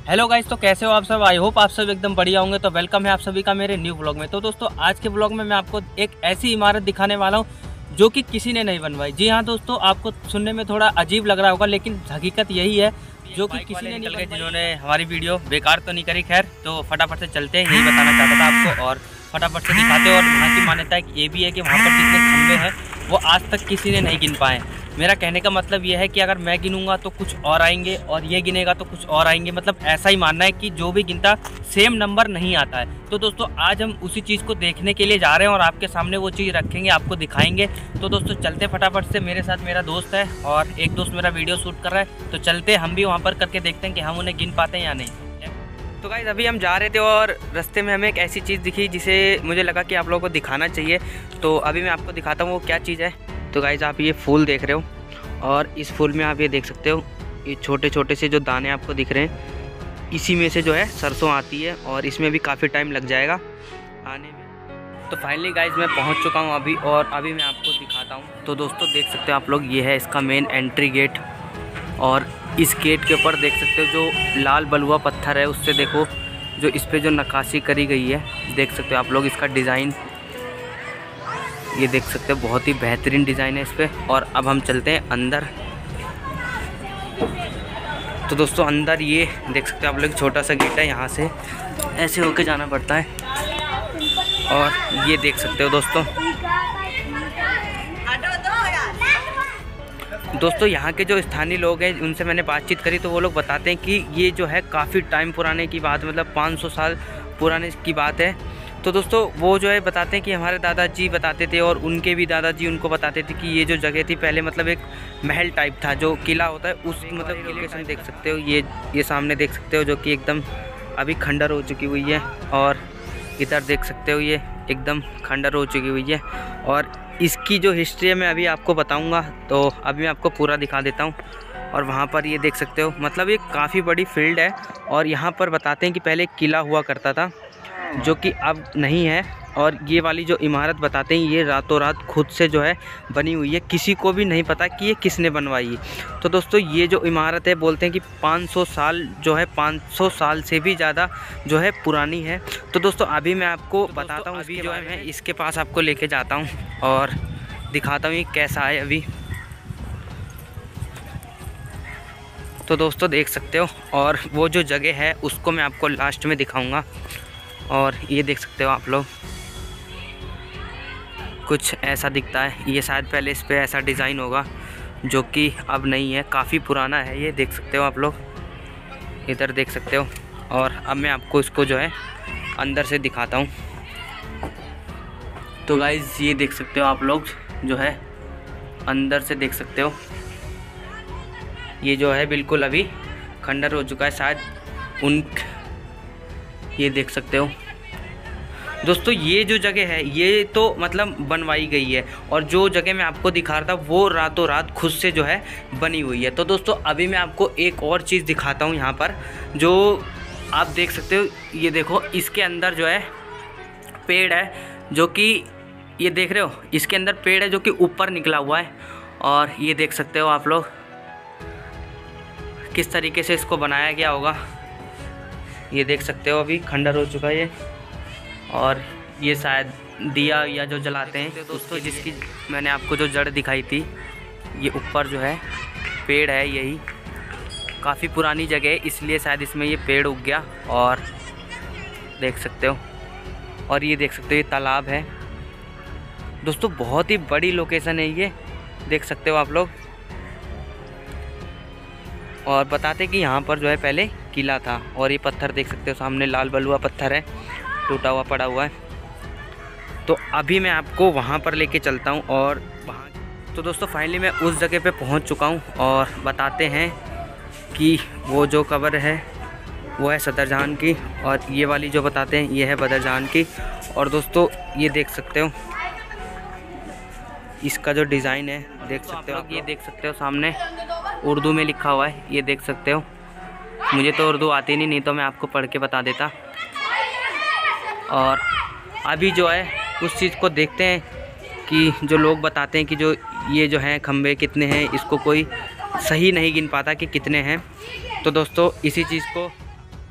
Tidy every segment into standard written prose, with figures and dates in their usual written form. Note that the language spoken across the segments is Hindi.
हेलो गाइस, तो कैसे हो आप सब। आई होप आप सब एकदम बढ़िया होंगे। तो वेलकम है आप सभी का मेरे न्यू ब्लॉग में। तो दोस्तों, आज के ब्लॉग में मैं आपको एक ऐसी इमारत दिखाने वाला हूं जो कि किसी ने नहीं बनवाई। जी हाँ दोस्तों, आपको सुनने में थोड़ा अजीब लग रहा होगा, लेकिन हकीकत यही है जो कि किसी ने निकल गए, जिन्होंने हमारी वीडियो बेकार तो नहीं करी। खैर, तो फटाफट से चलते हैं, यही बताना चाहता था आपको और फटाफट से दिखाते। और वहाँ की मान्यता ये भी है कि वहाँ पर जितने खंभे हैं वो आज तक किसी ने नहीं गिन पाए। मेरा कहने का मतलब ये है कि अगर मैं गिनूंगा तो कुछ और आएंगे और ये गिनेगा तो कुछ और आएंगे। मतलब ऐसा ही मानना है कि जो भी गिनता सेम नंबर नहीं आता है। तो दोस्तों, आज हम उसी चीज़ को देखने के लिए जा रहे हैं और आपके सामने वो चीज़ रखेंगे, आपको दिखाएंगे। तो दोस्तों, चलते फटाफट से। मेरे साथ मेरा दोस्त है और एक दोस्त मेरा वीडियो शूट कर रहा है। तो चलते हम भी वहाँ पर करके देखते हैं कि हम उन्हें गिन पाते हैं या नहीं। तो गाइस, अभी हम जा रहे थे और रास्ते में हमें एक ऐसी चीज़ दिखी जिसे मुझे लगा कि आप लोगों को दिखाना चाहिए। तो अभी मैं आपको दिखाता हूँ वो क्या चीज़ है। तो गाइस, आप ये फूल देख रहे हो और इस फूल में आप ये देख सकते हो, ये छोटे छोटे से जो दाने आपको दिख रहे हैं, इसी में से जो है सरसों आती है और इसमें भी काफ़ी टाइम लग जाएगा आने में। तो फाइनली गाइस, मैं पहुंच चुका हूं अभी और अभी मैं आपको दिखाता हूं। तो दोस्तों, देख सकते हो आप लोग, ये है इसका मेन एंट्री गेट। और इस गेट के ऊपर देख सकते हो जो लाल बलुआ पत्थर है, उससे देखो जो इस पर जो नक्काशी करी गई है, देख सकते हो आप लोग इसका डिज़ाइन। ये देख सकते हो बहुत ही बेहतरीन डिज़ाइन है इस पर। और अब हम चलते हैं अंदर। तो दोस्तों, अंदर ये देख सकते हो आप लोग, छोटा सा गेट है, यहाँ से ऐसे होके जाना पड़ता है। और ये देख सकते हो दोस्तों यहाँ के जो स्थानीय लोग हैं उनसे मैंने बातचीत करी, तो वो लोग बताते हैं कि ये जो है काफ़ी टाइम पुराने की बात, मतलब 500 साल पुराने की बात है। तो दोस्तों, वो जो है बताते हैं कि हमारे दादाजी बताते थे और उनके भी दादाजी उनको बताते थे कि ये जो जगह थी पहले मतलब एक महल टाइप था, जो किला होता है उस मतलब लोकेशन देख सकते हो। ये सामने देख सकते हो जो कि एकदम अभी खंडर हो चुकी हुई है। और इधर देख सकते हो ये एकदम खंडर हो चुकी हुई है। और इसकी जो हिस्ट्री है मैं अभी आपको बताऊंगा, तो अभी मैं आपको पूरा दिखा देता हूं। और वहाँ पर ये देख सकते हो, मतलब ये काफ़ी बड़ी फील्ड है। और यहाँ पर बताते हैं कि पहले एक किला हुआ करता था जो कि अब नहीं है। और ये वाली जो इमारत बताते हैं ये रातों रात खुद से जो है बनी हुई है, किसी को भी नहीं पता कि ये किसने बनवाई है। तो दोस्तों, ये जो इमारत है बोलते हैं कि 500 साल जो है, 500 साल से भी ज़्यादा जो है पुरानी है। तो दोस्तों, अभी मैं आपको बताता हूँ, अभी जो है मैं इसके पास आपको लेके जाता हूँ और दिखाता हूँ ये कैसा है अभी। तो दोस्तों, देख सकते हो, और वो जो जगह है उसको मैं आपको लास्ट में दिखाऊँगा। और ये देख सकते हो आप लोग, कुछ ऐसा दिखता है। ये शायद पहले इस पे ऐसा डिज़ाइन होगा जो कि अब नहीं है, काफ़ी पुराना है। ये देख सकते हो आप लोग, इधर देख सकते हो। और अब मैं आपको इसको जो है अंदर से दिखाता हूँ। तो गाइज़, ये देख सकते हो आप लोग जो है अंदर से देख सकते हो, ये जो है बिल्कुल अभी खंडर हो चुका है शायद ये देख सकते हो दोस्तों। ये जो जगह है ये तो मतलब बनवाई गई है, और जो जगह मैं आपको दिखा रहा था वो रातों रात खुद से जो है बनी हुई है। तो दोस्तों, अभी मैं आपको एक और चीज़ दिखाता हूँ यहाँ पर, जो आप देख सकते हो। ये देखो, इसके अंदर जो है पेड़ है, जो कि ये देख रहे हो, इसके अंदर पेड़ है जो कि ऊपर निकला हुआ है। और ये देख सकते हो आप लोग किस तरीके से इसको बनाया गया होगा। ये देख सकते हो अभी खंडर हो चुका है ये। और ये शायद दिया या जो जलाते हैं दोस्तों, जिसकी मैंने आपको जो जड़ दिखाई थी, ये ऊपर जो है पेड़ है। यही काफ़ी पुरानी जगह है, इसलिए शायद इसमें ये पेड़ उग गया। और देख सकते हो, और ये देख सकते हो ये तालाब है दोस्तों। बहुत ही बड़ी लोकेशन है ये, देख सकते हो आप लोग। और बताते कि यहाँ पर जो है पहले किला था। और ये पत्थर देख सकते हो सामने, लाल बलुआ पत्थर है, टूटा हुआ पड़ा हुआ है। तो अभी मैं आपको वहाँ पर लेके चलता हूँ। और वहाँ तो दोस्तों, फाइनली मैं उस जगह पे पहुँच चुका हूँ। और बताते हैं कि वो जो कब्र है वो है सदर जहां की, और ये वाली जो बताते हैं ये है बदर जहां की। और दोस्तों, ये देख सकते हो इसका जो डिज़ाइन है, देख सकते हो। ये देख सकते हो सामने उर्दू में लिखा हुआ है, ये देख सकते हो। मुझे तो उर्दू आती नहीं तो मैं आपको पढ़ के बता देता। और अभी जो है उस चीज़ को देखते हैं कि जो लोग बताते हैं कि जो ये जो हैं खंबे कितने हैं, इसको कोई सही नहीं गिन पाता कि कितने हैं। तो दोस्तों, इसी चीज़ को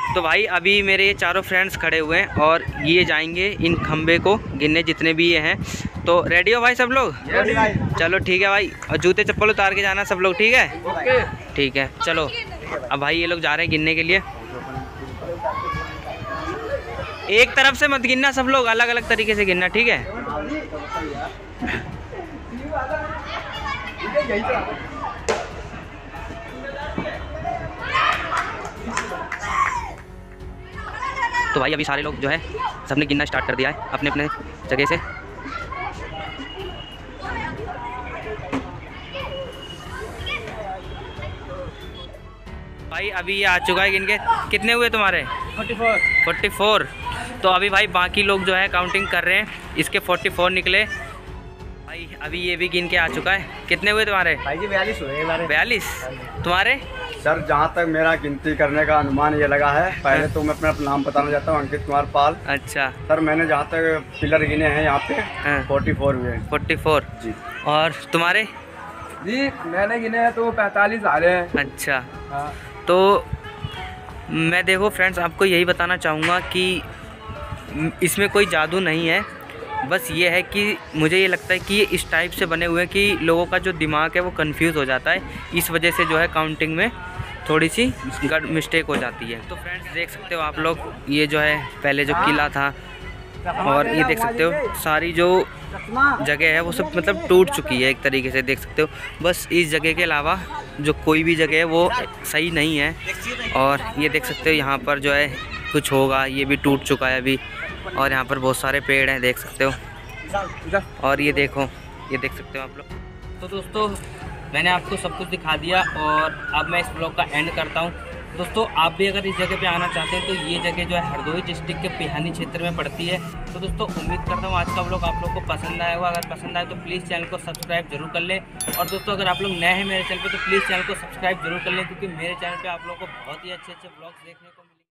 तो भाई अभी मेरे ये चारों फ्रेंड्स खड़े हुए हैं और ये जाएंगे इन खंबे को गिनने जितने भी ये हैं। तो रेडी हो भाई सब लोग? चलो ठीक है भाई, और जूते चप्पल उतार के जाना सब लोग, ठीक है? ठीक है चलो। अब भाई ये लोग जा रहे हैं गिनने के लिए। एक तरफ से मत गिनना, सब लोग अलग अलग तरीके से गिनना, ठीक है? तो भाई अभी सारे लोग जो है सबने गिनना स्टार्ट कर दिया है अपने अपने जगह से। भाई अभी ये आ चुका है गिन के। कितने हुए तुम्हारे? 44। तो अभी भाई बाकी लोग जो है काउंटिंग कर रहे हैं, इसके 44 निकले। भाई अभी ये भी गिन के आ चुका है। कितने हुए तुम्हारे? भाई जी 42 हुए हमारे। 42। तुम्हारे? सर जहाँ तक मेरा गिनती करने का अनुमान ये लगा है, पहले तो मैं अपना नाम बताना चाहता हूँ, अंकित कुमार पाल। अच्छा सर, मैंने जहाँ तक पिलर गिने हैं यहाँ पे 44 हुए। 44 जी। और तुम्हारे? जी मैंने गिने हैं तो 45 आ रहे हैं। अच्छा हाँ। तो मैं देखो फ्रेंड्स आपको यही बताना चाहूँगा कि इसमें कोई जादू नहीं है, बस ये है कि मुझे ये लगता है कि ये इस टाइप से बने हुए हैं कि लोगों का जो दिमाग है वो कंफ्यूज हो जाता है, इस वजह से जो है काउंटिंग में थोड़ी सी मिस्टेक हो जाती है। तो फ्रेंड्स देख सकते हो आप लोग, ये जो है पहले जो किला था, और ये देख सकते हो सारी जो जगह है वो सब मतलब टूट चुकी है एक तरीके से, देख सकते हो। बस इस जगह के अलावा जो कोई भी जगह है वो सही नहीं है। और ये देख सकते हो यहाँ पर जो है कुछ होगा, ये भी टूट चुका है अभी। और यहाँ पर बहुत सारे पेड़ हैं, देख सकते हो। और ये देखो, ये देख सकते हो आप लोग। तो दोस्तों मैंने आपको सब कुछ दिखा दिया और अब मैं इस ब्लॉग का एंड करता हूँ। दोस्तों आप भी अगर इस जगह पे आना चाहते हैं तो ये जगह जो है हरदोई डिस्ट्रिक्ट के पिहानी क्षेत्र में पड़ती है। तो दोस्तों उम्मीद करता हूँ आज का ब्लॉग आप लोग को पसंद आया होगा। अगर पसंद आए तो प्लीज़ चैनल को सब्सक्राइब जरूर कर लें। और दोस्तों अगर आप लोग नए हैं मेरे चैनल पे तो प्लीज़ चैनल को सब्सक्राइब जरूर कर लें, क्योंकि मेरे चैनल पे आप लोगों को बहुत ही अच्छे ब्लॉग्स देखने को